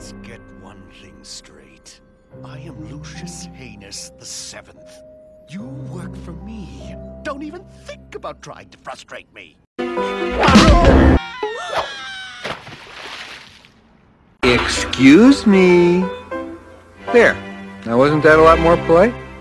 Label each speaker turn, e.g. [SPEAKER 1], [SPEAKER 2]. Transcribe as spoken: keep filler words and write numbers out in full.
[SPEAKER 1] Let's get one thing straight. I am Lucius Heinous the seventh. You work for me. Don't even think about trying to frustrate me.
[SPEAKER 2] Excuse me. There. Now wasn't that a lot more polite?